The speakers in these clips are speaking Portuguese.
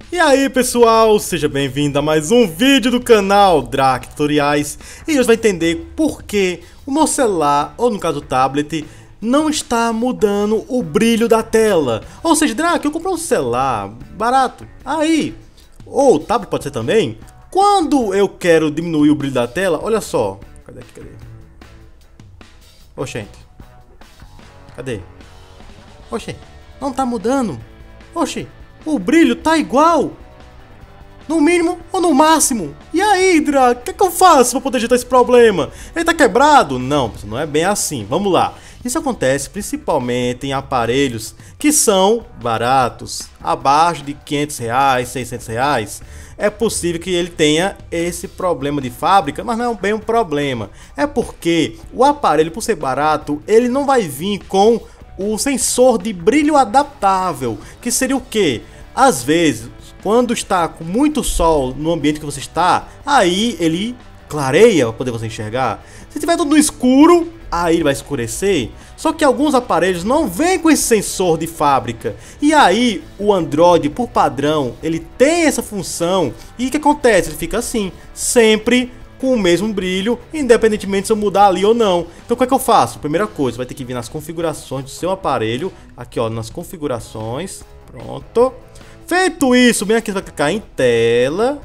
E aí pessoal, seja bem-vindo a mais um vídeo do canal Drac Tutoriais. E hoje vai entender por que o meu celular, ou no caso o tablet, não está mudando o brilho da tela. Ou seja, Drac, eu comprei um celular barato, aí, ou o tablet pode ser também. Quando eu quero diminuir o brilho da tela, olha só. Cadê? Oxente. Cadê? Oxê, não tá mudando. Oxê, o brilho tá igual. No mínimo ou no máximo. E aí, Drac, o que eu faço pra poder ajeitar esse problema? Ele tá quebrado? Não, não é bem assim. Vamos lá. Isso acontece principalmente em aparelhos que são baratos, abaixo de R$500, R$600. É possível que ele tenha esse problema de fábrica, mas não é bem um problema. É porque o aparelho, por ser barato, ele não vai vir com o sensor de brilho adaptável, que seria o quê? Às vezes, quando está com muito sol no ambiente que você está, aí ele clareia para poder você enxergar. Se tiver tudo no escuro, aí ele vai escurecer. Só que alguns aparelhos não vêm com esse sensor de fábrica. E aí o Android, por padrão, ele tem essa função. E o que acontece? Ele fica assim, sempre com o mesmo brilho, independentemente se eu mudar ali ou não. Então o que é que eu faço? Primeira coisa, vai ter que vir nas configurações do seu aparelho. Aqui ó, nas configurações. Pronto. Feito isso, bem aqui você vai clicar em tela.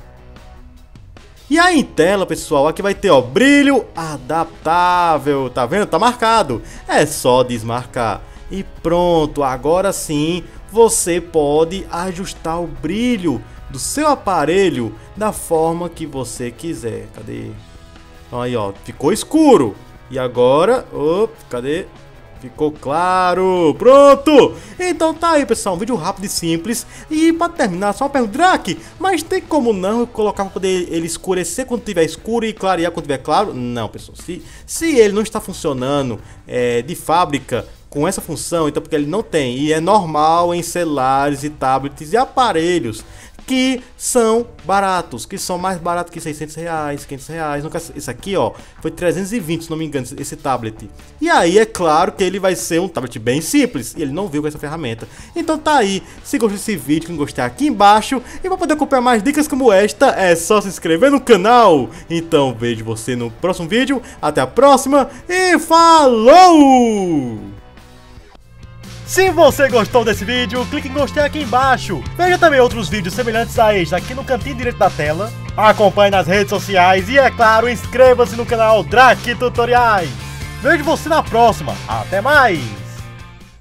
E aí em tela, pessoal, aqui vai ter ó, brilho adaptável, tá vendo? Tá marcado. É só desmarcar. E pronto, agora sim você pode ajustar o brilho do seu aparelho da forma que você quiser. Cadê? Então aí ó, ficou escuro. E agora, cadê? Ficou claro, pronto! Então tá aí pessoal, um vídeo rápido e simples. E pra terminar, só uma pergunta, Drac, mas tem como não eu colocar pra poder ele escurecer quando tiver escuro e clarear quando tiver claro? Não pessoal, se ele não está funcionando de fábrica com essa função, então porque ele não tem. E é normal em celulares e tablets e aparelhos que são baratos, que são mais baratos que R$600, R$500. No caso, esse aqui ó, foi 320 se não me engano, esse tablet. E aí é claro que ele vai ser um tablet bem simples, e ele não veio com essa ferramenta. Então tá aí, se gostou desse vídeo, quem gostar aqui embaixo. E para poder acompanhar mais dicas como esta, é só se inscrever no canal. Então vejo você no próximo vídeo, até a próxima e falou! Se você gostou desse vídeo, clique em gostei aqui embaixo. Veja também outros vídeos semelhantes a este aqui no cantinho direito da tela. Acompanhe nas redes sociais e, é claro, inscreva-se no canal Drac Tutoriais. Vejo você na próxima. Até mais!